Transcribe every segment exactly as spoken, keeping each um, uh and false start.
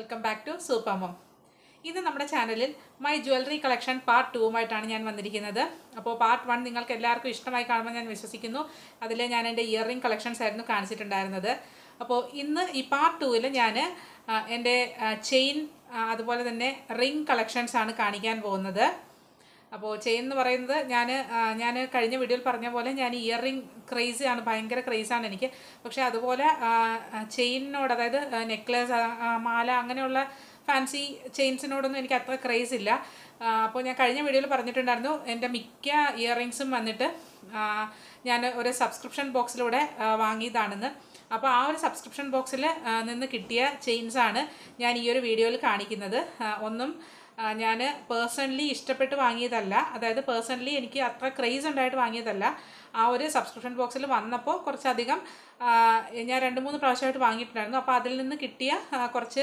Welcome back to super mom. ഇന്ന് നമ്മുടെ ചാനലിൽ മൈ ജ്വല്ലറി കളക്ഷൻ പാർട്ട് ടൂവുമായിട്ടാണ് ഞാൻ വന്നിരിക്കുന്നത്. അപ്പോൾ പാർട്ട് വൺ നിങ്ങൾക്ക് എല്ലാവർക്കും ഇഷ്ടമായി കാണുമെന്ന് ഞാൻ വിശ്വസിക്കുന്നു. അതിൽ ഞാൻ എൻ്റെ ഇയർ റിംഗ് കളക്ഷൻസ് ആയിരുന്നു കാണിച്ചിട്ടുണ്ടായിരുന്നത്. അപ്പോൾ ഇന്ന് ഈ പാർട്ട് ടൂവിൽ ഞാൻ എൻ്റെ ചെയിൻ അതുപോലെ തന്നെ റിംഗ് കളക്ഷൻസ് ആണ് കാണിക്കാൻ പോകുന്നത്. അപ്പോൾ ചെയിൻ എന്ന് പറയുന്നത് ഞാൻ ഞാൻ കഴിഞ്ഞ വീഡിയോയിൽ പറഞ്ഞ പോലെ ഞാൻ ഇയർ റിംഗ് ക്രേസ് ആണ്, ഭയങ്കര ക്രേസാണ് എനിക്ക്. പക്ഷേ അതുപോലെ ചെയിനിനോട്, അതായത് നെക്ലേസ്, മാല, അങ്ങനെയുള്ള ഫാൻസി ചെയിൻസിനോടൊന്നും എനിക്ക് അത്ര ക്രേസ് ഇല്ല. അപ്പോൾ ഞാൻ കഴിഞ്ഞ വീഡിയോയിൽ പറഞ്ഞിട്ടുണ്ടായിരുന്നു എൻ്റെ മിക്ക ഇയർ റിങ്സും വന്നിട്ട് ഞാൻ ഒരു സബ്സ്ക്രിപ്ഷൻ ബോക്സിലൂടെ വാങ്ങിയതാണെന്ന്. അപ്പോൾ ആ ഒരു സബ്സ്ക്രിപ്ഷൻ ബോക്സിൽ നിന്ന് കിട്ടിയ ചെയിൻസാണ് ഞാൻ ഈ ഒരു വീഡിയോയിൽ കാണിക്കുന്നത്. ഒന്നും ഞാൻ പേഴ്സണലി ഇഷ്ടപ്പെട്ട് വാങ്ങിയതല്ല, അതായത് പേഴ്സണലി എനിക്ക് അത്ര ക്രേസ് ഉണ്ടായിട്ട് വാങ്ങിയതല്ല. ആ ഒരു സബ്സ്ക്രിപ്ഷൻ ബോക്സിൽ വന്നപ്പോൾ കുറച്ചധികം ഞാൻ രണ്ട് മൂന്ന് പ്രാവശ്യമായിട്ട് വാങ്ങിയിട്ടുണ്ടായിരുന്നു. അപ്പോൾ അതിൽ നിന്ന് കിട്ടിയ കുറച്ച്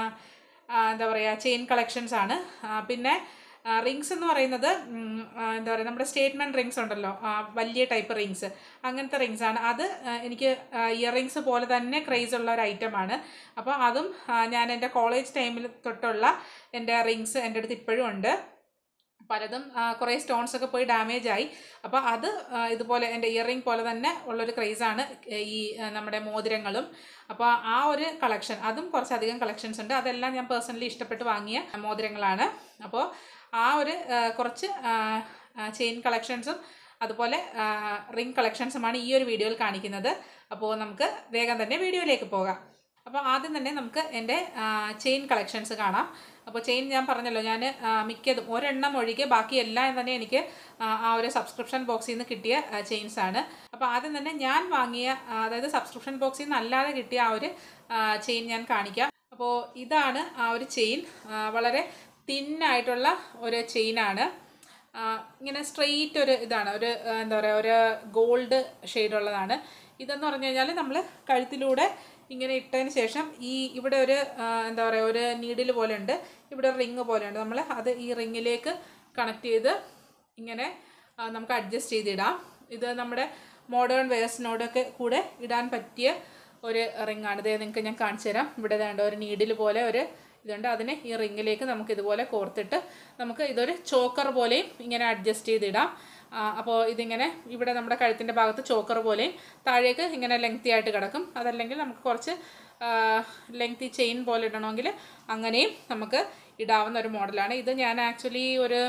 എന്താ പറയുക ചെയിൻ കളക്ഷൻസ് ആണ്. പിന്നെ റിങ്സ് എന്ന് പറയുന്നത് എന്താ പറയുക, നമ്മുടെ സ്റ്റേറ്റ്മെൻറ്റ് റിങ്സ് ഉണ്ടല്ലോ, വലിയ ടൈപ്പ് റിങ്സ്, അങ്ങനത്തെ റിങ്സ് ആണ്. അത് എനിക്ക് ഇയർ റിങ്സ് പോലെ തന്നെ ക്രേസ് ഉള്ള ഒരു ഐറ്റമാണ്. അപ്പോൾ അതും ഞാൻ എൻ്റെ കോളേജ് ടൈമിൽ തൊട്ടുള്ള എൻ്റെ റിങ്സ് എൻ്റെ അടുത്ത് ഇപ്പോഴും ഉണ്ട്. പലതും കുറേ സ്റ്റോൺസ് ഒക്കെ പോയി ഡാമേജ് ആയി. അപ്പോൾ അത് ഇതുപോലെ എൻ്റെ ഇയർ റിംഗ് പോലെ തന്നെ ഉള്ളൊരു ക്രേസാണ് ഈ നമ്മുടെ മോതിരങ്ങളും. അപ്പോൾ ആ ഒരു കളക്ഷൻ, അതും കുറച്ചധികം കളക്ഷൻസ് ഉണ്ട്. അതെല്ലാം ഞാൻ പേഴ്സണലി ഇഷ്ടപ്പെട്ട് വാങ്ങിയ മോതിരങ്ങളാണ്. അപ്പോൾ ആ ഒരു കുറച്ച് ചെയിൻ കളക്ഷൻസും അതുപോലെ റിംഗ് കളക്ഷൻസുമാണ് ഈ ഒരു വീഡിയോയിൽ കാണിക്കുന്നത്. അപ്പോൾ നമുക്ക് വേഗം തന്നെ വീഡിയോയിലേക്ക് പോകാം. അപ്പോൾ ആദ്യം തന്നെ നമുക്ക് എൻ്റെ ചെയിൻ കളക്ഷൻസ് കാണാം. അപ്പോൾ ചെയിൻ ഞാൻ പറഞ്ഞല്ലോ, ഞാൻ മിക്കതും ഒരെണ്ണം ഒഴികെ ബാക്കി എല്ലാം തന്നെ എനിക്ക് ആ ഒരു സബ്സ്ക്രിപ്ഷൻ ബോക്സിൽ നിന്ന് കിട്ടിയ ചെയിൻസാണ്. അപ്പോൾ ആദ്യം തന്നെ ഞാൻ വാങ്ങിയ, അതായത് സബ്സ്ക്രിപ്ഷൻ ബോക്സിൽ നിന്ന് അല്ലാതെ കിട്ടിയ ആ ഒരു ചെയിൻ ഞാൻ കാണിക്കാം. അപ്പോൾ ഇതാണ് ആ ഒരു ചെയിൻ. വളരെ തിന്നായിട്ടുള്ള ഒരു ചെയിനാണ്. ഇങ്ങനെ സ്ട്രെയിറ്റ് ഒരു ഇതാണ്, ഒരു എന്താ പറയുക, ഒരു ഗോൾഡ് ഷെയ്ഡുള്ളതാണ്. ഇതെന്ന് പറഞ്ഞു കഴിഞ്ഞാൽ നമ്മൾ കഴുത്തിലൂടെ ഇങ്ങനെ ഇട്ടതിന് ശേഷം ഈ ഇവിടെ ഒരു എന്താ പറയുക, ഒരു നീഡിൽ പോലെ ഉണ്ട്, ഇവിടെ ഒരു റിങ് പോലെ ഉണ്ട്. നമ്മൾ അത് ഈ റിങ്ങിലേക്ക് കണക്ട് ചെയ്ത് ഇങ്ങനെ നമുക്ക് അഡ്ജസ്റ്റ് ചെയ്തിടാം. ഇത് നമ്മുടെ മോഡേൺ വെയർസിനോടൊക്കെ കൂടെ ഇടാൻ പറ്റിയ ഒരു റിങ്ങാണ്. ഇത് നിങ്ങൾക്ക് ഞാൻ കാണിച്ചു തരാം. ഇവിടെ വേണ്ട ഒരു നീഡിൽ പോലെ ഒരു ഇതുണ്ട്. അതിനെ ഈ റിങ്ങിലേക്ക് നമുക്ക് ഇതുപോലെ കോർത്തിട്ട് നമുക്ക് ഇതൊരു ചോക്കർ പോലെയും ഇങ്ങനെ അഡ്ജസ്റ്റ് ചെയ്തിടാം. അപ്പോൾ ഇതിങ്ങനെ ഇവിടെ നമ്മുടെ കഴുത്തിൻ്റെ ഭാഗത്ത് ചോക്കർ പോലെയും താഴേക്ക് ഇങ്ങനെ ലെങ്തി ആയിട്ട് കിടക്കും. അതല്ലെങ്കിൽ നമുക്ക് കുറച്ച് ലെങ്തി ചെയിൻ പോലെ ഇടണമെങ്കിൽ അങ്ങനെയും നമുക്ക് ഇടാവുന്ന ഒരു മോഡലാണ്. ഇത് ഞാൻ ആക്ച്വലി ഒരു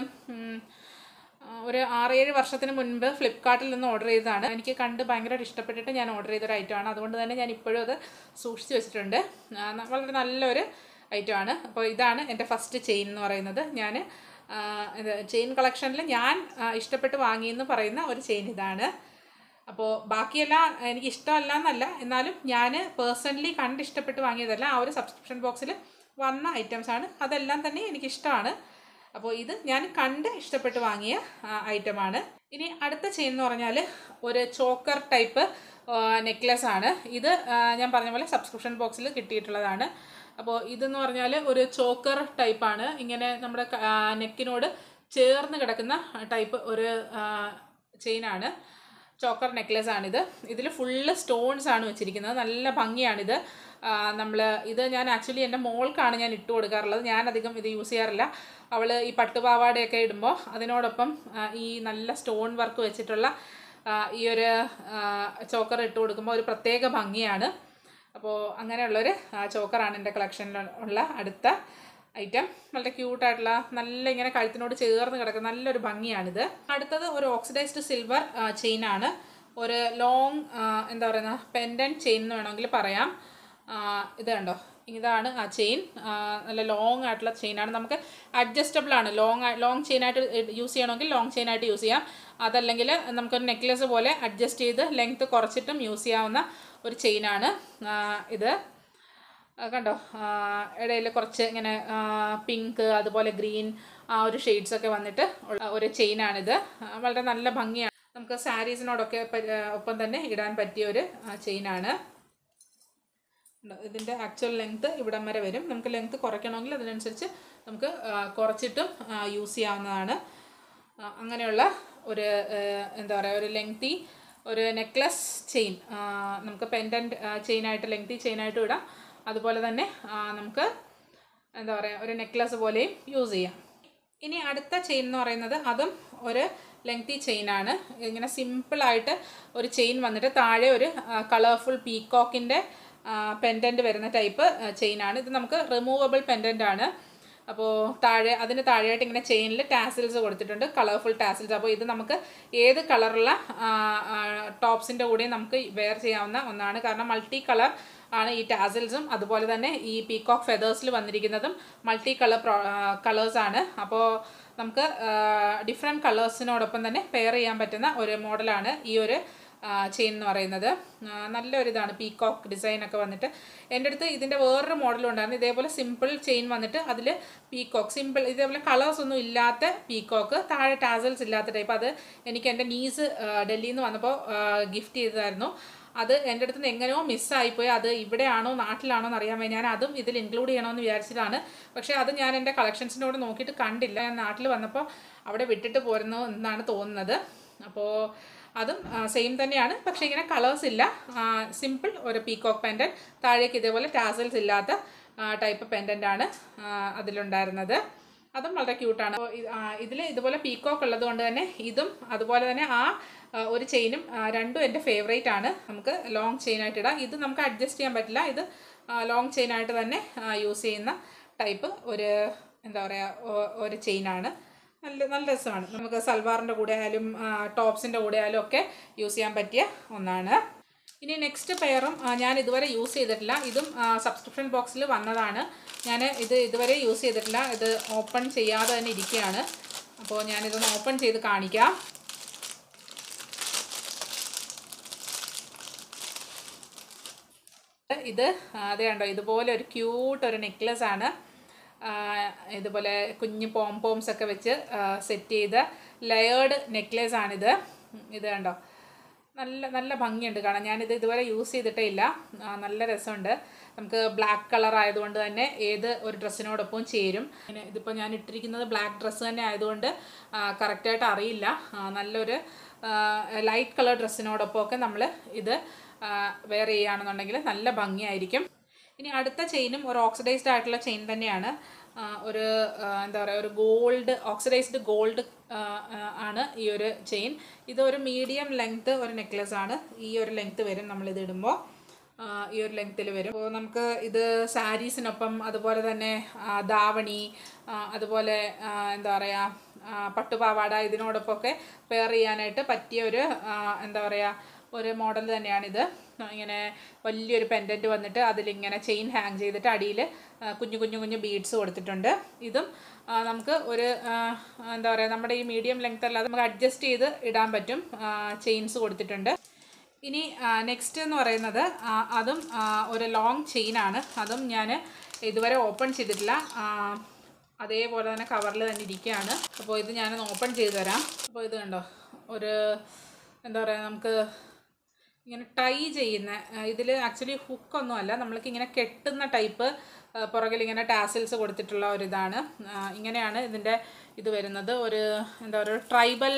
ഒരു ആറേഴ് വർഷത്തിന് മുൻപ് ഫ്ലിപ്കാർട്ടിൽ നിന്ന് ഓർഡർ ചെയ്തതാണ്. എനിക്ക് കണ്ട് ഭയങ്കരമായിട്ട് ഇഷ്ടപ്പെട്ടിട്ട് ഞാൻ ഓർഡർ ചെയ്തൊരു ഐറ്റമാണ്. അതുകൊണ്ട് തന്നെ ഞാൻ ഇപ്പോഴും അത് സൂക്ഷിച്ച് വെച്ചിട്ടുണ്ട്. വളരെ നല്ലൊരു ഐറ്റമാണ്. അപ്പോൾ ഇതാണ് എൻ്റെ ഫസ്റ്റ് ചെയിൻ എന്ന് പറയുന്നത്. ഞാൻ ചെയിൻ കളക്ഷനിൽ ഞാൻ ഇഷ്ടപ്പെട്ട് വാങ്ങിയെന്ന് പറയുന്ന ഒരു ചെയിൻ ഇതാണ്. അപ്പോൾ ബാക്കിയെല്ലാം എനിക്ക് ഇഷ്ടമല്ല എന്നല്ല, എന്നാലും ഞാൻ പേഴ്സണലി കണ്ട് ഇഷ്ടപ്പെട്ട് വാങ്ങിയതല്ല, ആ ഒരു സബ്സ്ക്രിപ്ഷൻ ബോക്സിൽ വന്ന ഐറ്റംസാണ്. അതെല്ലാം തന്നെ എനിക്കിഷ്ടമാണ്. അപ്പോൾ ഇത് ഞാൻ കണ്ട് ഇഷ്ടപ്പെട്ട് വാങ്ങിയ ഐറ്റമാണ്. ഇനി അടുത്ത ചെയിൻ എന്ന് പറഞ്ഞാൽ ഒരു ചോക്കർ ടൈപ്പ് നെക്ലെസ് ആണ്. ഇത് ഞാൻ പറഞ്ഞ പോലെ സബ്സ്ക്രിപ്ഷൻ ബോക്സിൽ കിട്ടിയിട്ടുള്ളതാണ്. അപ്പോൾ ഇതെന്ന് പറഞ്ഞാൽ ഒരു ചോക്കർ ടൈപ്പാണ്. ഇങ്ങനെ നമ്മുടെ നെക്കിനോട് ചേർന്ന് കിടക്കുന്ന ടൈപ്പ് ഒരു ചെയിനാണ്. ചോക്കർ നെക്ലെസ് ആണിത്. ഇതിൽ ഫുള്ള് സ്റ്റോൺസ് ആണ് വെച്ചിരിക്കുന്നത്. നല്ല ഭംഗിയാണിത്. നമ്മൾ ഇത് ഞാൻ ആക്ച്വലി എൻ്റെ മോൾക്കാണ് ഞാൻ ഇട്ട് കൊടുക്കാറുള്ളത്. ഞാനധികം ഇത് യൂസ് ചെയ്യാറില്ല. അവൾ ഈ പട്ടുപാവാടയൊക്കെ ഇടുമ്പോൾ അതിനോടൊപ്പം ഈ നല്ല സ്റ്റോൺ വർക്ക് വെച്ചിട്ടുള്ള ഈ ഒരു ചോക്കർ ഇട്ട് കൊടുക്കുമ്പോൾ ഒരു പ്രത്യേക ഭംഗിയാണ്. അപ്പോൾ അങ്ങനെയുള്ളൊരു ചോക്കറാണ് എൻ്റെ കളക്ഷനിൽ ഉള്ള അടുത്ത ഐറ്റം. വളരെ ക്യൂട്ടായിട്ടുള്ള, നല്ല ഇങ്ങനെ കഴുത്തിനോട് ചേർന്ന് കിടക്കുന്ന നല്ലൊരു ഭംഗിയാണിത്. അടുത്തത് ഒരു ഓക്സിഡൈസ്ഡ് സിൽവർ ചെയിനാണ്. ഒരു ലോങ് എന്താ പറയുക, പെൻഡൻറ്റ് ചെയിൻ എന്ന് വേണമെങ്കിൽ പറയാം. ഇത് കണ്ടോ, ഇതാണ് ആ ചെയിൻ. നല്ല ലോങ് ആയിട്ടുള്ള ചെയിനാണ്. നമുക്ക് അഡ്ജസ്റ്റബിൾ ആണ്. ലോങ് ലോങ് ചെയിനായിട്ട് യൂസ് ചെയ്യണമെങ്കിൽ ലോങ് ചെയിനായിട്ട് യൂസ് ചെയ്യാം. അതല്ലെങ്കിൽ നമുക്കൊരു നെക്ലെസ് പോലെ അഡ്ജസ്റ്റ് ചെയ്ത് ലെങ്ത്ത് കുറച്ചിട്ടും യൂസ് ചെയ്യാവുന്ന ഒരു ചെയിനാണ് ഇത്. കണ്ടോ, ഇടയിൽ കുറച്ച് ഇങ്ങനെ പിങ്ക് അതുപോലെ ഗ്രീൻ ആ ഒരു ഷെയ്ഡ്സൊക്കെ വന്നിട്ട് ഉള്ള ഒരു ചെയിനാണിത്. വളരെ നല്ല ഭംഗിയാണ്. നമുക്ക് സാരീസിനോടൊക്കെ ഒപ്പം തന്നെ ഇടാൻ പറ്റിയ ഒരു ചെയിനാണ്. ഇതിൻ്റെ ആക്ച്വൽ ലെങ്ത്ത് ഇവിടം വരെ വരും. നമുക്ക് ലെങ്ത്ത് കുറയ്ക്കണമെങ്കിൽ അതിനനുസരിച്ച് നമുക്ക് കുറച്ചിട്ടും യൂസ് ചെയ്യാവുന്നതാണ്. അങ്ങനെയുള്ള ഒരു എന്താ പറയുക, ഒരു ലെങ്തി ഒരു നെക്ലസ് ചെയിൻ, നമുക്ക് പെൻഡൻറ്റ് ചെയിനായിട്ട് ലെങ്തി ചെയിനായിട്ടും ഇടാം. അതുപോലെ തന്നെ നമുക്ക് എന്താ പറയുക ഒരു നെക്ലസ് പോലെയും യൂസ് ചെയ്യാം. ഇനി അടുത്ത ചെയിൻ എന്ന് പറയുന്നത് അതും ഒരു ലെങ്തി ചെയിനാണ്. ഇങ്ങനെ സിമ്പിളായിട്ട് ഒരു ചെയിൻ വന്നിട്ട് താഴെ ഒരു കളർഫുൾ പീക്കോക്കിൻ്റെ പെൻഡൻറ്റ് വരുന്ന ടൈപ്പ് ചെയിനാണ്. ഇത് നമുക്ക് റിമൂവബിൾ പെൻഡൻ്റ് ആണ്. അപ്പോൾ താഴെ അതിന് താഴെയായിട്ട് ഇങ്ങനെ ചെയിനിൽ ടാസിൽസ് കൊടുത്തിട്ടുണ്ട്, കളർഫുൾ ടാസിൽസ്. അപ്പോൾ ഇത് നമുക്ക് ഏത് കളറുള്ള ടോപ്സിൻ്റെ കൂടെയും നമുക്ക് വെയർ ചെയ്യാവുന്ന ഒന്നാണ്. കാരണം മൾട്ടി കളർ ആണ് ഈ ടാസിൽസും, അതുപോലെ തന്നെ ഈ പീക്കോക്ക് ഫെദേഴ്സിൽ വന്നിരിക്കുന്നതും മൾട്ടി കളർ കളേഴ്സാണ്. അപ്പോൾ നമുക്ക് ഡിഫറെൻറ്റ് കളേഴ്സിനോടൊപ്പം തന്നെ പെയർ ചെയ്യാൻ പറ്റുന്ന ഒരു മോഡലാണ് ഈ ഒരു ചെയിൻ എന്ന് പറയുന്നത്. നല്ലൊരിതാണ്, പീക്കോക്ക് ഡിസൈനൊക്കെ വന്നിട്ട്. എൻ്റെ അടുത്ത് ഇതിൻ്റെ വേറൊരു മോഡലും ഉണ്ടായിരുന്നു, ഇതേപോലെ സിമ്പിൾ ചെയിൻ വന്നിട്ട് അതിൽ പീക്കോക്ക് സിമ്പിൾ ഇതേപോലെ കളേഴ്സ് ഒന്നും ഇല്ലാത്ത പീക്കോക്ക്, താഴെ ടാസൽസ് ഇല്ലാത്ത ടൈപ്പ്. അത് എനിക്ക് എൻ്റെ നീസ് ഡൽഹിയിൽ നിന്ന് വന്നപ്പോൾ ഗിഫ്റ്റ് ചെയ്തതായിരുന്നു. അത് എൻ്റെ അടുത്ത് നിന്ന് എങ്ങനെയോ മിസ്സായിപ്പോയി. അത് ഇവിടെയാണോ നാട്ടിലാണോ എന്ന് അറിയാൻ വേണ്ടി ഞാൻ അതും ഇതിൽ ഇൻക്ലൂഡ് ചെയ്യണമെന്ന് വിചാരിച്ചതാണ്. പക്ഷേ അത് ഞാൻ എൻ്റെ കളക്ഷൻസിനോട് നോക്കിയിട്ട് കണ്ടില്ല. ഞാൻ നാട്ടിൽ വന്നപ്പോൾ അവിടെ വിട്ടിട്ട് പോരുന്നു എന്നാണ് തോന്നുന്നത്. അപ്പോൾ അതും സെയിം തന്നെയാണ്, പക്ഷേ ഇങ്ങനെ കളേഴ്സ് ഇല്ല. സിമ്പിൾ ഒരു പീക്കോക്ക് പെൻഡൻറ്റ്, താഴേക്ക് ഇതേപോലെ ടാസൽസ് ഇല്ലാത്ത ടൈപ്പ് പെൻഡൻ്റാണ് അതിലുണ്ടായിരുന്നത്. അതും വളരെ ക്യൂട്ടാണ്. അപ്പോൾ ഇതിൽ ഇതുപോലെ പീക്കോക്ക് ഉള്ളത് കൊണ്ട് തന്നെ ഇതും അതുപോലെ തന്നെ ആ ഒരു ചെയിനും രണ്ടും എൻ്റെ ഫേവറേറ്റ് ആണ്. നമുക്ക് ലോങ് ചെയിനായിട്ട് ഇടാം. ഇത് നമുക്ക് അഡ്ജസ്റ്റ് ചെയ്യാൻ പറ്റില്ല, ഇത് ലോങ് ചെയിനായിട്ട് തന്നെ യൂസ് ചെയ്യുന്ന ടൈപ്പ് ഒരു എന്താ പറയുക ഒരു ചെയിനാണ്. നല്ല നല്ല രസമാണ്. നമുക്ക് സൽവാറിൻ്റെ കൂടെ ആയാലും ടോപ്സിൻ്റെ കൂടെ ആയാലും ഒക്കെ യൂസ് ചെയ്യാൻ പറ്റിയ ഒന്നാണ്. ഇനി നെക്സ്റ്റ് പെയറും ഞാൻ ഇതുവരെ യൂസ് ചെയ്തിട്ടില്ല. ഇതും സബ്സ്ക്രിപ്ഷൻ ബോക്സിൽ വന്നതാണ്. ഞാൻ ഇത് ഇതുവരെ യൂസ് ചെയ്തിട്ടില്ല. ഇത് ഓപ്പൺ ചെയ്യാതെ തന്നെ ഇരിക്കുകയാണ്. അപ്പോൾ ഞാനിതൊന്ന് ഓപ്പൺ ചെയ്ത് കാണിക്കാം. ഇത് അത് കണ്ടോ, ഇതുപോലെ ഒരു ക്യൂട്ട് ഒരു നെക്ലസ് ആണ്. ഇതുപോലെ കുഞ്ഞ് പോം പോംസ് ഒക്കെ വെച്ച് സെറ്റ് ചെയ്ത ലെയേർഡ് നെക്ലേസ് ആണിത്. ഇത് കണ്ടോ, നല്ല നല്ല ഭംഗിയുണ്ട് കാണാൻ. ഞാനിത് ഇതുവരെ യൂസ് ചെയ്തിട്ടേ ഇല്ല. നല്ല രസമുണ്ട്. നമുക്ക് ബ്ലാക്ക് കളർ ആയതുകൊണ്ട് തന്നെ ഏത് ഒരു ഡ്രസ്സിനോടൊപ്പം ചേരും. പിന്നെ ഇതിപ്പോൾ ഞാൻ ഇട്ടിരിക്കുന്നത് ബ്ലാക്ക് ഡ്രസ്സ് തന്നെ ആയതുകൊണ്ട് കറക്റ്റായിട്ട് അറിയില്ല. നല്ലൊരു ലൈറ്റ് കളർ ഡ്രസ്സിനോടൊപ്പം ഒക്കെ നമ്മൾ ഇത് വെയർ ചെയ്യുകയാണെന്നുണ്ടെങ്കിൽ നല്ല ഭംഗിയായിരിക്കും. ഇനി അടുത്ത ചെയിനും ഒരു ഓക്സിഡൈസ്ഡ് ആയിട്ടുള്ള ചെയിൻ തന്നെയാണ്. ഒരു എന്താ പറയുക ഒരു ഗോൾഡ് ഓക്സിഡൈസ്ഡ് ഗോൾഡ് ആണ് ഈ ഒരു ചെയിൻ. ഇതൊരു മീഡിയം ലെങ്ത്ത് ഒരു നെക്ലസ് ആണ്. ഈ ഒരു ലെങ്ത്ത് വരും നമ്മളിത് ഇടുമ്പോൾ, ഈ ഒരു ലെങ്ത്തിൽ വരും. അപ്പോൾ നമുക്ക് ഇത് സാരീസിനൊപ്പം അതുപോലെ തന്നെ ധാവണി അതുപോലെ എന്താ പറയുക പട്ടുപാവാട ഇതിനോടൊപ്പമൊക്കെ പെയർ ചെയ്യാനായിട്ട് പറ്റിയ ഒരു എന്താ പറയുക ഒരു മോഡൽ തന്നെയാണിത്. ഇങ്ങനെ വലിയൊരു പെൻഡൻറ്റ് വന്നിട്ട് അതിലിങ്ങനെ ചെയിൻ ഹാങ് ചെയ്തിട്ട് അടിയിൽ കുഞ്ഞു കുഞ്ഞു കുഞ്ഞു ബീഡ്സ് കൊടുത്തിട്ടുണ്ട്. ഇതും നമുക്ക് ഒരു എന്താ പറയുക നമ്മുടെ ഈ മീഡിയം ലെങ്ത് അല്ലാതെ നമുക്ക് അഡ്ജസ്റ്റ് ചെയ്ത് ഇടാൻ പറ്റും. ചെയിൻസ് കൊടുത്തിട്ടുണ്ട്. ഇനി നെക്സ്റ്റ് എന്ന് പറയുന്നത് അതും ഒരു ലോങ് ചെയിനാണ്. അതും ഞാൻ ഇതുവരെ ഓപ്പൺ ചെയ്തിട്ടില്ല. അതേപോലെ തന്നെ കവറിൽ തന്നെ ഇരിക്കുകയാണ്. അപ്പോൾ ഇത് ഞാനൊന്ന് ഓപ്പൺ ചെയ്ത് തരാം. അപ്പോൾ ഇത് കണ്ടോ, ഒരു എന്താ പറയുക നമുക്ക് ഇങ്ങനെ ടൈ ചെയ്യുന്ന, ഇതിൽ ആക്ച്വലി ഹുക്കൊന്നും അല്ല, നമ്മൾക്ക് ഇങ്ങനെ കെട്ടുന്ന ടൈപ്പ് പുറകിൽ ഇങ്ങനെ ടാസിൽസ് കൊടുത്തിട്ടുള്ള ഒരിതാണ്. ഇങ്ങനെയാണ് ഇതിൻ്റെ ഇത് വരുന്നത്. ഒരു എന്താ പറയുക ട്രൈബൽ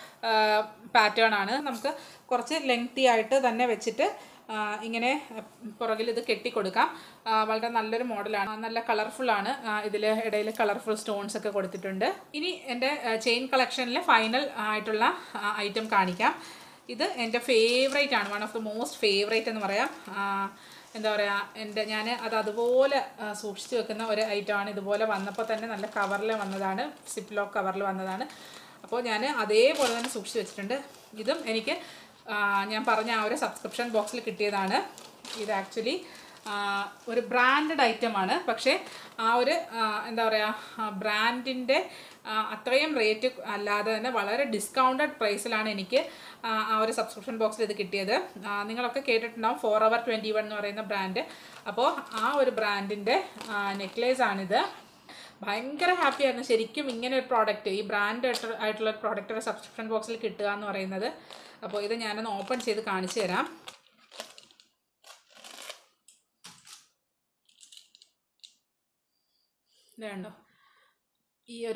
പാറ്റേൺ ആണ്. നമുക്ക് കുറച്ച് ലെങ്തി ആയിട്ട് തന്നെ വെച്ചിട്ട് ഇങ്ങനെ പുറകിൽ ഇത് കെട്ടിക്കൊടുക്കാം. വളരെ നല്ലൊരു മോഡലാണ്, നല്ല കളർഫുള്ളാണ്. ഇതിൽ ഇടയിൽ കളർഫുൾ സ്റ്റോൺസ് ഒക്കെ കൊടുത്തിട്ടുണ്ട്. ഇനി എൻ്റെ ചെയിൻ കളക്ഷനിലെ ഫൈനൽ ആയിട്ടുള്ള ഐറ്റം കാണിക്കാം. ഇത് എൻ്റെ ഫേവറേറ്റ് ആണ്, one of the most favourite എന്ന് പറയാം. എന്താ പറയുക എൻ്റെ ഞാൻ അത് അതുപോലെ സൂക്ഷിച്ച് വെക്കുന്ന ഒരു ഐറ്റമാണ്. ഇതുപോലെ വന്നപ്പോൾ തന്നെ നല്ല കവറിൽ വന്നതാണ്, സിപ്പ് ലോക്ക് കവറിൽ വന്നതാണ്. അപ്പോൾ ഞാൻ അതേപോലെ തന്നെ സൂക്ഷിച്ച് വെച്ചിട്ടുണ്ട്. ഇതും എനിക്ക് ഞാൻ പറഞ്ഞ ആ ഒരു സബ്സ്ക്രിപ്ഷൻ ബോക്സിൽ കിട്ടിയതാണ്. ഇത് ആക്ച്വലി ഒരു ബ്രാൻഡഡ് ഐറ്റമാണ്. പക്ഷേ ആ ഒരു എന്താ പറയുക ബ്രാൻഡിൻ്റെ അത്രയും റേറ്റ് അല്ലാതെ തന്നെ വളരെ ഡിസ്കൗണ്ടഡ് പ്രൈസിലാണ് എനിക്ക് ആ ഒരു സബ്സ്ക്രിപ്ഷൻ ബോക്സിൽ ഇത് കിട്ടിയത്. നിങ്ങളൊക്കെ കേട്ടിട്ടുണ്ടാവും ഫോർ അവർ ട്വൻറ്റി വൺ എന്ന് പറയുന്ന ബ്രാൻഡ്. അപ്പോൾ ആ ഒരു ബ്രാൻഡിൻ്റെ നെക്ലേസ് ആണിത്. ഭയങ്കര ഹാപ്പിയായിരുന്നു ശരിക്കും ഇങ്ങനെ ഒരു പ്രോഡക്റ്റ്, ഈ ബ്രാൻഡ് ആയിട്ടുള്ള ഒരു പ്രോഡക്റ്റ് ഒരു സബ്സ്ക്രിപ്ഷൻ ബോക്സിൽ കിട്ടുക എന്ന് പറയുന്നത്. അപ്പോൾ ഇത് ഞാനൊന്ന് ഓപ്പൺ ചെയ്ത് കാണിച്ചു തരാം. ഇത് കണ്ടോ, ഈ ഒരു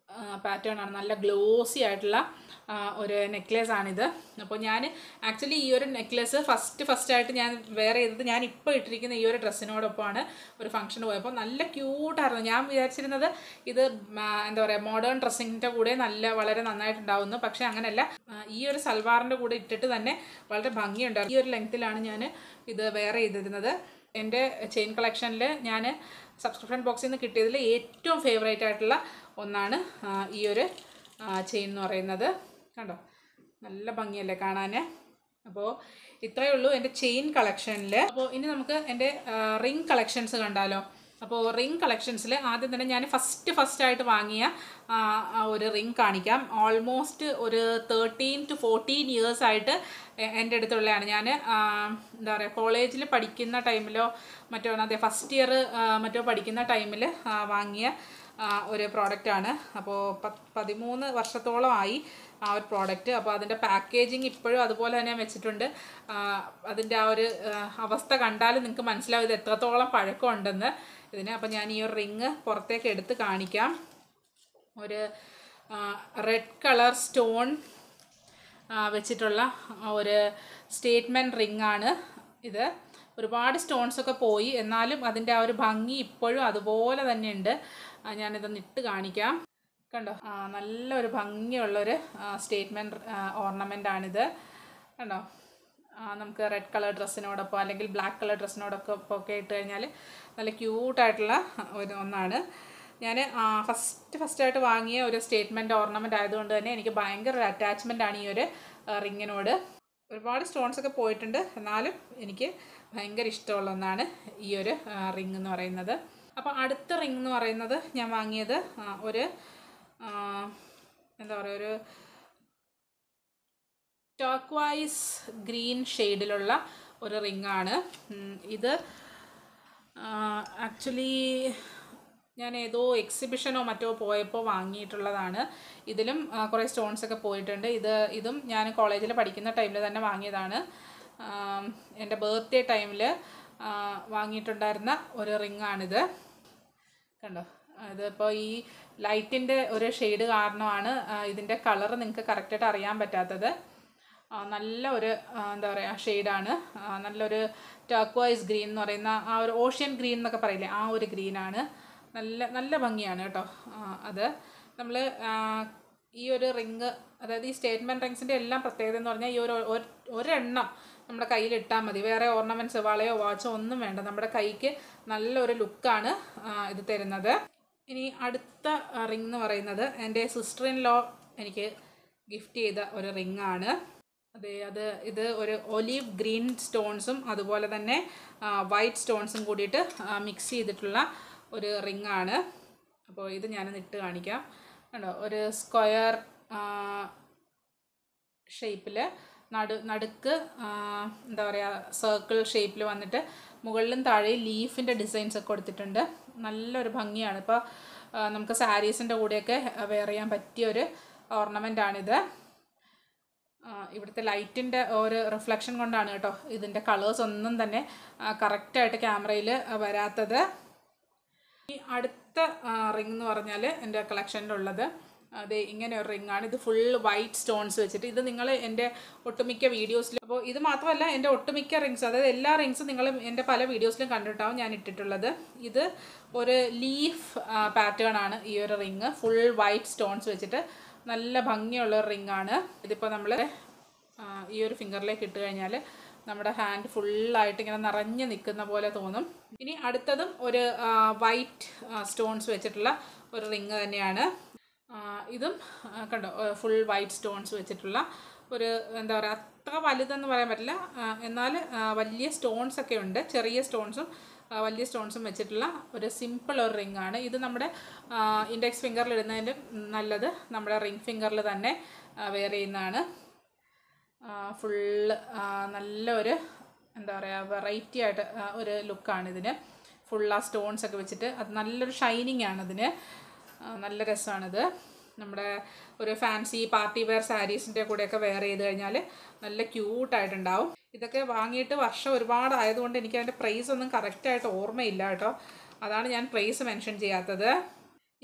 പാറ്റേൺ ആണ്. നല്ല ഗ്ലോസി ആയിട്ടുള്ള ഒരു നെക്ലേസ് ആണിത്. അപ്പോൾ ഞാൻ ആക്ച്വലി ഈ ഒരു നെക്ലേസ് ഫസ്റ്റ് ഫസ്റ്റായിട്ട് ഞാൻ വെയർ ചെയ്തത് ഞാൻ ഇപ്പോൾ ഇട്ടിരിക്കുന്ന ഈ ഒരു ഡ്രസ്സിനോടൊപ്പമാണ് ഒരു ഫംഗ്ഷന് പോയപ്പോൾ. നല്ല ക്യൂട്ടായിരുന്നു. ഞാൻ വിചാരിച്ചിരുന്നത് ഇത് എന്താ പറയുക മോഡേൺ ഡ്രസ്സിൻ്റെ കൂടെ നല്ല വളരെ നന്നായിട്ടുണ്ടാവുന്നു. പക്ഷേ അങ്ങനെയല്ല, ഈ ഒരു സൽവാറിൻ്റെ കൂടെ ഇട്ടിട്ട് തന്നെ വളരെ ഭംഗിയുണ്ടായിരുന്നു. ഈ ഒരു ലെങ്ത്തിലാണ് ഞാൻ ഇത് വെയർ ചെയ്തിരുന്നത്. എൻ്റെ ചെയിൻ കളക്ഷനിൽ ഞാൻ സബ്സ്ക്രിപ്ഷൻ ബോക്സിൽ നിന്ന് കിട്ടിയതിൽ ഏറ്റവും ഫേവറേറ്റ് ആയിട്ടുള്ള ഒന്നാണ് ഈ ഒരു ചെയിൻ എന്ന് പറയുന്നത്. കണ്ടോ, നല്ല ഭംഗിയല്ലേ കാണാൻ. അപ്പോൾ ഇത്രയേ ഉള്ളൂ എൻ്റെ ചെയിൻ കളക്ഷനിൽ. അപ്പോൾ ഇനി നമുക്ക് എൻ്റെ റിംഗ് കളക്ഷൻസ് കണ്ടാലോ. അപ്പോൾ റിംഗ് കളക്ഷൻസിൽ ആദ്യം തന്നെ ഞാൻ ഫസ്റ്റ് ഫസ്റ്റായിട്ട് വാങ്ങിയ ഒരു റിംഗ് കാണിക്കാം. ഓൾമോസ്റ്റ് ഒരു തേർട്ടീൻ ടു ഫോർട്ടീൻ ഇയേഴ്സായിട്ട് എൻ്റെ അടുത്തുള്ളതാണ്. ഞാൻ എന്താ പറയുക കോളേജിൽ പഠിക്കുന്ന ടൈമിലോ മറ്റോ അതെ ഫസ്റ്റ് ഇയർ മറ്റോ പഠിക്കുന്ന ടൈമിൽ വാങ്ങിയ ഒരു പ്രോഡക്റ്റാണ്. അപ്പോൾ പത്ത് പതിമൂന്ന് വർഷത്തോളമായി ആ ഒരു പ്രോഡക്റ്റ്. അപ്പോൾ അതിൻ്റെ പാക്കേജിങ് ഇപ്പോഴും അതുപോലെ തന്നെ വെച്ചിട്ടുണ്ട്. അതിൻ്റെ ആ ഒരു അവസ്ഥ കണ്ടാൽ നിങ്ങൾക്ക് മനസ്സിലാവും ഇത് എത്രത്തോളം പഴക്കമുണ്ടെന്ന് ഇതിന്. അപ്പോൾ ഞാൻ ഈ ഒരു റിങ് പുറത്തേക്ക് എടുത്ത് കാണിക്കാം. ഒരു റെഡ് കളർ സ്റ്റോൺ വെച്ചിട്ടുള്ള ഒരു സ്റ്റേറ്റ്മെൻറ്റ് റിങ്ങാണ് ഇത്. ഒരുപാട് സ്റ്റോൺസൊക്കെ പോയി, എന്നാലും അതിൻ്റെ ആ ഒരു ഭംഗി ഇപ്പോഴും അതുപോലെ തന്നെ ഉണ്ട്. ഞാനിതൊന്ന് ഇട്ട് കാണിക്കാം. കണ്ടോ, നല്ലൊരു ഭംഗിയുള്ളൊരു സ്റ്റേറ്റ്മെൻറ്റ് ഓർണമെൻ്റ് ആണിത്. കണ്ടോ, നമുക്ക് റെഡ് കളർ ഡ്രസ്സിനോടൊപ്പം അല്ലെങ്കിൽ ബ്ലാക്ക് കളർ ഡ്രസ്സിനോടൊപ്പം ഒക്കെ ഇട്ട് കഴിഞ്ഞാൽ നല്ല ക്യൂട്ടായിട്ടുള്ള ഒരു ഒന്നാണ്. ഞാൻ ഫസ്റ്റ് ഫസ്റ്റായിട്ട് വാങ്ങിയ ഒരു സ്റ്റേറ്റ്മെൻറ്റ് ഓർണമെൻ്റ് ആയതുകൊണ്ട് തന്നെ എനിക്ക് ഭയങ്കര ഒരു അറ്റാച്ച്മെൻ്റ് ആണ് ഈ ഒരു റിങ്ങിനോട്. ഒരുപാട് സ്റ്റോൺസൊക്കെ പോയിട്ടുണ്ട്, എന്നാലും എനിക്ക് ഭയങ്കര ഇഷ്ടമുള്ള ഒന്നാണ് ഈ ഒരു റിങ് എന്ന് പറയുന്നത്. അപ്പോൾ അടുത്ത റിങ് എന്ന് പറയുന്നത് ഞാൻ വാങ്ങിയത് ഒരു എന്താ പറയുക ഒരു ടർക്വൈസ് ഗ്രീൻ ഷെയ്ഡിലുള്ള ഒരു റിങ്ങാണ് ഇത്. ആക്ച്വലി ഞാൻ ഏതോ എക്സിബിഷനോ മറ്റോ പോയപ്പോൾ വാങ്ങിയിട്ടുള്ളതാണ്. ഇതിലും കുറേ സ്റ്റോൺസൊക്കെ പോയിട്ടുണ്ട്. ഇത് ഇതും ഞാൻ കോളേജിൽ പഠിക്കുന്ന ടൈമിൽ തന്നെ വാങ്ങിയതാണ്. എൻ്റെ ബർത്ത്ഡേ ടൈമിൽ വാങ്ങിയിട്ടുണ്ടായിരുന്ന ഒരു റിങ്ങാണിത്. കണ്ടോ, ഇതിപ്പോൾ ഈ ലൈറ്റിൻ്റെ ഒരു ഷെയ്ഡ് കാരണമാണ് ഇതിൻ്റെ കളറ് നിങ്ങൾക്ക് കറക്റ്റായിട്ട് അറിയാൻ പറ്റാത്തത്. നല്ല ഒരു എന്താ പറയുക ഷെയ്ഡാണ്. നല്ലൊരു ടർക്വൈസ് ഗ്രീൻ എന്ന് പറയുന്ന ആ ഒരു ഓഷ്യൻ ഗ്രീൻ എന്നൊക്കെ പറയില്ലേ, ആ ഒരു ഗ്രീനാണ്. നല്ല നല്ല ഭംഗിയാണ് കേട്ടോ. അത് നമ്മൾ ഈ ഒരു റിങ്, അതായത് ഈ സ്റ്റേറ്റ്മെൻറ്റ് റിങ്സിൻ്റെ എല്ലാം പ്രത്യേകത എന്ന് പറഞ്ഞാൽ ഈ ഒരു ഒരെണ്ണം നമ്മുടെ കയ്യിലിട്ടാൽ മതി. വേറെ ഓർണമെൻറ്റ്സ് വളയോ വാച്ചോ ഒന്നും വേണ്ട. നമ്മുടെ കൈക്ക് നല്ലൊരു ലുക്കാണ് ഇത് തരുന്നത്. ഇനി അടുത്ത റിങ് എന്ന് പറയുന്നത് എൻ്റെ സിസ്റ്റർ ഇൻ ലോ എനിക്ക് ഗിഫ്റ്റ് ചെയ്ത ഒരു റിങ്ങാണ്. അതെ, അത് ഇത് ഒരു ഒലീവ് ഗ്രീൻ സ്റ്റോൺസും അതുപോലെ തന്നെ വൈറ്റ് സ്റ്റോൺസും കൂടിയിട്ട് മിക്സ് ചെയ്തിട്ടുള്ള ഒരു റിങ്ങാണ്. അപ്പോൾ ഇത് ഞാനൊന്ന് ഇട്ട് കാണിക്കാം. കണ്ടോ, ഒരു സ്ക്വയർ ഷേപ്പിൽ നടു നടുക്ക് എന്താ പറയുക സർക്കിൾ ഷേപ്പിൽ വന്നിട്ട് മുകളിലും താഴെയും ലീഫിൻ്റെ ഡിസൈൻസ് ഒക്കെ കൊടുത്തിട്ടുണ്ട്. നല്ലൊരു ഭംഗിയാണ്. ഇപ്പോൾ നമുക്ക് സാരീസിൻ്റെ കൂടെയൊക്കെ വെയർ ചെയ്യാൻ പറ്റിയ ഒരു ഓർണമെൻ്റ് ആണിത്. ഇവിടുത്തെ ലൈറ്റിൻ്റെ ഒരു റിഫ്ലക്ഷൻ കൊണ്ടാണ് കേട്ടോ ഇതിൻ്റെ കളേഴ്സ് ഒന്നും തന്നെ കറക്റ്റായിട്ട് ക്യാമറയിൽ വരാത്തത്. ഈ അടുത്ത റിങ് എന്ന് പറഞ്ഞാൽ എൻ്റെ കളക്ഷനിലുള്ളത് അതെ ഇങ്ങനെ ഒരു റിങ്ങാണ്. ഇത് ഫുൾ വൈറ്റ് സ്റ്റോൺസ് വെച്ചിട്ട്, ഇത് നിങ്ങൾ എൻ്റെ ഒട്ടുമിക്ക വീഡിയോസിലും, അപ്പോൾ ഇത് മാത്രമല്ല എൻ്റെ ഒട്ടുമിക്ക റിങ്സ്, അതായത് എല്ലാ റിങ്സും നിങ്ങൾ എൻ്റെ പല വീഡിയോസിലും കണ്ടിട്ടാവും ഞാൻ ഇട്ടിട്ടുള്ളത്. ഇത് ഒരു ലീഫ് പാറ്റേൺ ആണ് ഈ ഒരു റിങ്. ഫുൾ വൈറ്റ് സ്റ്റോൺസ് വെച്ചിട്ട് നല്ല ഭംഗിയുള്ള ഒരു റിങ്ങാണ്. ഇതിപ്പോൾ നമ്മൾ ഈ ഒരു ഫിംഗറിലേക്ക് ഇട്ട് കഴിഞ്ഞാൽ നമ്മുടെ ഹാൻഡ് ഫുള്ളായിട്ട് ഇങ്ങനെ നിറഞ്ഞ് നിൽക്കുന്ന പോലെ തോന്നും. ഇനി അടുത്തതും ഒരു വൈറ്റ് സ്റ്റോൺസ് വെച്ചിട്ടുള്ള ഒരു റിങ് തന്നെയാണ്. ഇതും കണ്ടോ, ഫുൾ വൈറ്റ് സ്റ്റോൺസ് വെച്ചിട്ടുള്ള ഒരു എന്താ പറയുക അത്ര വലുതെന്ന് പറയാൻ പറ്റില്ല, എന്നാൽ വലിയ സ്റ്റോൺസ് ഒക്കെ ഉണ്ട്. ചെറിയ സ്റ്റോൺസും വലിയ സ്റ്റോൺസും വെച്ചിട്ടുള്ള ഒരു സിമ്പിൾ ഒരു റിങ്ങാണ്. ഇത് നമ്മുടെ ഇൻഡെക്സ് ഫിംഗറിൽ ഇടുന്നതിൻ്റെ നല്ലത് നമ്മുടെ റിംഗ് ഫിംഗറിൽ തന്നെ വെയർ ചെയ്യുന്നതാണ്. ഫുള്ള് നല്ലൊരു എന്താ പറയുക വെറൈറ്റി ആയിട്ട് ഒരു ലുക്കാണ് ഇതിന്. ഫുൾ ആ സ്റ്റോൺസ് ഒക്കെ വെച്ചിട്ട് അത് നല്ലൊരു ഷൈനിങ് ആണ് അതിന്. നല്ല രസമാണിത്. നമ്മുടെ ഒരു ഫാൻസി പാർട്ടി വെയർ സാരീസിൻ്റെ കൂടെയൊക്കെ വെയർ ചെയ്ത് കഴിഞ്ഞാൽ നല്ല ക്യൂട്ടായിട്ടുണ്ടാവും. ഇതൊക്കെ വാങ്ങിയിട്ട് വർഷം ഒരുപാട് ആയതുകൊണ്ട് എനിക്ക് അതിൻ്റെ പ്രൈസ് ഒന്നും കറക്റ്റായിട്ട് ഓർമ്മയില്ല കേട്ടോ. അതാണ് ഞാൻ പ്രൈസ് മെൻഷൻ ചെയ്യാത്തത്.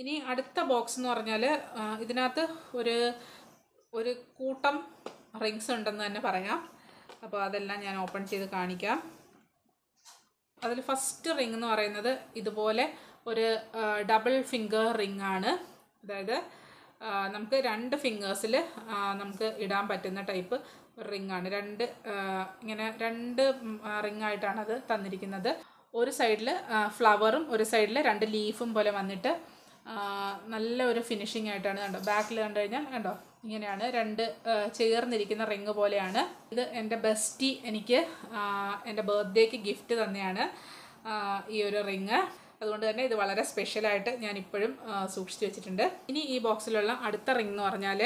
ഇനി അടുത്ത ബോക്സ് എന്ന് പറഞ്ഞാൽ ഇതിനകത്ത് ഒരു ഒരു കൂട്ടം റിങ്സ് ഉണ്ടെന്ന് തന്നെ പറയാം. അപ്പോൾ അതെല്ലാം ഞാൻ ഓപ്പൺ ചെയ്ത് കാണിക്കാം. അതിൽ ഫസ്റ്റ് റിങ് എന്ന് പറയുന്നത് ഇതുപോലെ ഒരു ഡബിൾ ഫിംഗർ റിങ് ആണ്. അതായത് നമുക്ക് രണ്ട് ഫിംഗേഴ്സിൽ നമുക്ക് ഇടാൻ പറ്റുന്ന ടൈപ്പ് റിങ് ആണ്. രണ്ട് ഇങ്ങനെ രണ്ട് റിങ് ആയിട്ടാണ് അത് തന്നിരിക്കുന്നത്. ഒരു സൈഡിൽ ഫ്ലവറും ഒരു സൈഡിൽ രണ്ട് ലീഫും പോലെ വന്നിട്ട് നല്ല ഒരു ഫിനിഷിംഗ് ആയിട്ടാണ്. കണ്ടോ, ബാക്കിൽ കണ്ടു കഴിഞ്ഞാൽ കണ്ടോ ഇങ്ങനെയാണ്, രണ്ട് ചേർന്നിരിക്കുന്ന റിങ് പോലെയാണ്. ഇത് എൻ്റെ ബെസ്റ്റി എനിക്ക് എൻ്റെ ബർത്ത്ഡേക്ക് ഗിഫ്റ്റ് തന്നെയാണ് ഈ ഒരു റിങ്. അതുകൊണ്ട് തന്നെ ഇത് വളരെ സ്പെഷ്യലായിട്ട് ഞാൻ ഇപ്പോഴും സൂക്ഷിച്ചു വെച്ചിട്ടുണ്ട്. ഇനി ഈ ബോക്സിലുള്ള അടുത്ത റിങ് എന്ന് പറഞ്ഞാൽ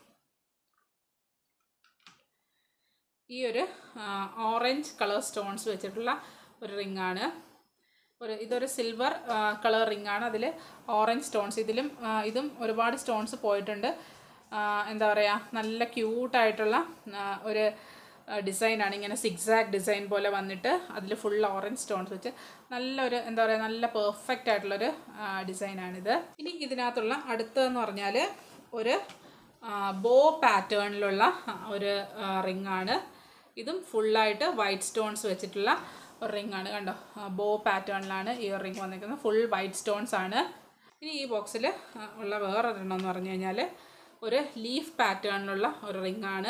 ഈ ഒരു ഓറഞ്ച് കളർ സ്റ്റോൺസ് വെച്ചിട്ടുള്ള ഒരു റിങ് ആണ്. ഒരു ഇതൊരു സിൽവർ കളർ റിങ് ആണ്. അതിൽ ഓറഞ്ച് സ്റ്റോൺസ്, ഇതിലും ഇതും ഒരുപാട് സ്റ്റോൺസ് പോയിട്ടുണ്ട്. എന്താ പറയുക, നല്ല ക്യൂട്ടായിട്ടുള്ള ഒരു ഡിസൈനാണ്. ഇങ്ങനെ സിക്സാക് ഡിസൈൻ പോലെ വന്നിട്ട് അതിൽ ഫുൾ ഓറഞ്ച് സ്റ്റോൺസ് വെച്ച് നല്ലൊരു എന്താ പറയുക നല്ല പെർഫെക്റ്റ് ആയിട്ടുള്ളൊരു ഡിസൈനാണിത്. ഇനി ഇതിനകത്തുള്ള അടുത്തതെന്ന് പറഞ്ഞാൽ ഒരു ബോ പാറ്റേണിലുള്ള ഒരു റിങ് ആണ്. ഇതും ഫുള്ളായിട്ട് വൈറ്റ് സ്റ്റോൺസ് വെച്ചിട്ടുള്ള ഒരു റിങ് ആണ്. കണ്ടോ, ബോ പാറ്റേണിലാണ് ഈ റിങ് വന്നിരിക്കുന്നത്. ഫുൾ വൈറ്റ് സ്റ്റോൺസ് ആണ്. ഇനി ഈ ബോക്സിൽ ഉള്ള വേറൊരെണ്ണം എന്ന് പറഞ്ഞു കഴിഞ്ഞാൽ ഒരു ലീഫ് പാറ്റേണിലുള്ള ഒരു റിങ് ആണ്.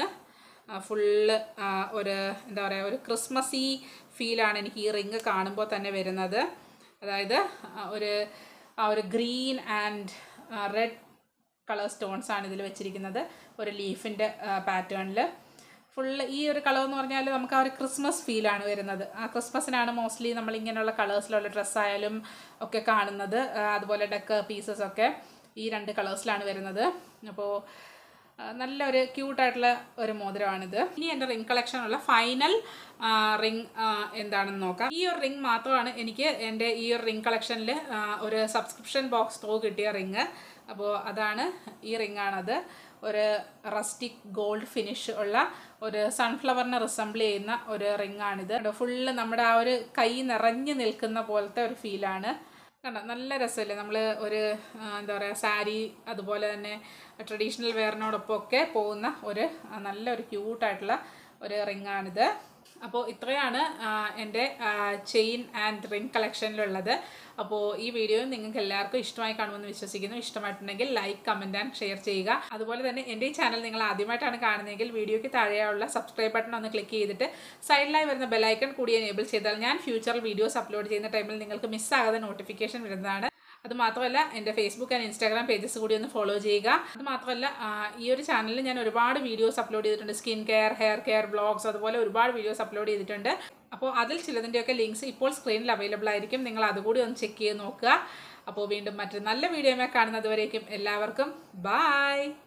ഫുള്ള് ഒരു എന്താ പറയുക ഒരു ക്രിസ്മസി ഫീലാണ് എനിക്ക് ഈ റിങ് കാണുമ്പോൾ തന്നെ വരുന്നത്. അതായത് ഒരു ആ ഒരു green and red colour stones ആണ് ഇതിൽ വെച്ചിരിക്കുന്നത്. ഒരു ലീഫിൻ്റെ പാറ്റേണിൽ ഫുള്ള് ഈ ഒരു കളർ എന്ന് പറഞ്ഞാൽ നമുക്ക് ആ ഒരു ക്രിസ്മസ് ഫീലാണ് വരുന്നത്. ആ ക്രിസ്മസിനാണ് മോസ്റ്റ്ലി നമ്മൾ ഇങ്ങനെയുള്ള കളേഴ്സിലുള്ള ഡ്രസ്സായാലും ഒക്കെ കാണുന്നത്. അതുപോലെ ഡെക്കർ പീസസ് ഒക്കെ ഈ രണ്ട് കളേഴ്സിലാണ് വരുന്നത്. അപ്പോൾ നല്ലൊരു ക്യൂട്ടായിട്ടുള്ള ഒരു മോതിരമാണിത്. ഇനി എൻ്റെ റിംഗ് കളക്ഷനുള്ള ഫൈനൽ റിംഗ് എന്താണെന്ന് നോക്കാം. ഈ ഒരു റിംഗ് മാത്രമാണ് എനിക്ക് എൻ്റെ ഈ ഒരു റിംഗ് കളക്ഷനിൽ ഒരു സബ്സ്ക്രിപ്ഷൻ ബോക്സ് ത്രൂ കിട്ടിയ റിംഗ്. അപ്പോൾ അതാണ് ഈ റിംഗ് ആണത്. ഒരു റസ്റ്റിക് ഗോൾഡ് ഫിനിഷ് ഉള്ള ഒരു സൺഫ്ലവറിനെ റിസംബിൾ ചെയ്യുന്ന ഒരു റിംഗ് ആണിത്. ഫുള്ള് നമ്മുടെ ആ ഒരു കൈ നിറഞ്ഞു നിൽക്കുന്ന പോലത്തെ ഒരു ഫീലാണ്. കണ്ടോ, നല്ല രസമല്ലേ. നമ്മൾ ഒരു എന്താ പറയുക സാരി അതുപോലെ തന്നെ ട്രഡീഷണൽ വെയറിനോടൊപ്പം ഒക്കെ പോകുന്ന ഒരു നല്ലൊരു ക്യൂട്ടായിട്ടുള്ള ഒരു റിംഗാണിത്. അപ്പോൾ ഇത്രയാണ് എൻ്റെ ചെയിൻ ആൻഡ് റിംഗ് കളക്ഷനിലുള്ളത്. അപ്പോൾ ഈ വീഡിയോ നിങ്ങൾക്ക് എല്ലാവർക്കും ഇഷ്ടമായി കാണുമെന്ന് വിശ്വസിക്കുന്നു. ഇഷ്ടമായിട്ടുണ്ടെങ്കിൽ ലൈക്ക്, കമൻറ്റ് ആൻഡ് ഷെയർ ചെയ്യുക. അതുപോലെ തന്നെ എൻ്റെ ഈ ചാനൽ നിങ്ങൾ ആദ്യമായിട്ടാണ് കാണുന്നതെങ്കിൽ വീഡിയോയ്ക്ക് താഴെയുള്ള സബ്സ്ക്രൈബ് ബട്ടൺ ഒന്ന് ക്ലിക്ക് ചെയ്തിട്ട് സൈഡിലായി വരുന്ന ബെലൈക്കൺ കൂടി എനേബിൾ ചെയ്താൽ ഞാൻ ഫ്യൂച്ചറിൽ വീഡിയോസ് അപ്ലോഡ് ചെയ്യുന്ന ടൈമിൽ നിങ്ങൾക്ക് മിസ്സാകാതെ നോട്ടിഫിക്കേഷൻ വരുന്നതാണ്. അതുമാത്രമല്ല എൻ്റെ ഫേസ്ബുക്ക് ആൻഡ് ഇൻസ്റ്റാഗ്രാം പേജസ് കൂടി ഒന്ന് ഫോളോ ചെയ്യുക. അതുമാത്രമല്ല ഈ ഒരു ചാനലിൽ ഞാൻ ഒരുപാട് വീഡിയോസ് അപ്ലോഡ് ചെയ്തിട്ടുണ്ട്. Skin care, hair care, vlogs, അതുപോലെ ഒരുപാട് വീഡിയോസ് അപ്ലോഡ് ചെയ്തിട്ടുണ്ട്. അപ്പോൾ അതിൽ ചിലതിൻ്റെയൊക്കെ ലിങ്ക്സ് ഇപ്പോൾ സ്ക്രീനിൽ അവൈലബിൾ ആയിരിക്കും. നിങ്ങൾ അതുകൂടി ഒന്ന് ചെക്ക് ചെയ്ത് നോക്കുക. അപ്പോൾ വീണ്ടും മറ്റൊരു നല്ല വീഡിയോയുമായി കാണുന്നത് വരേക്കും എല്ലാവർക്കും ബൈ.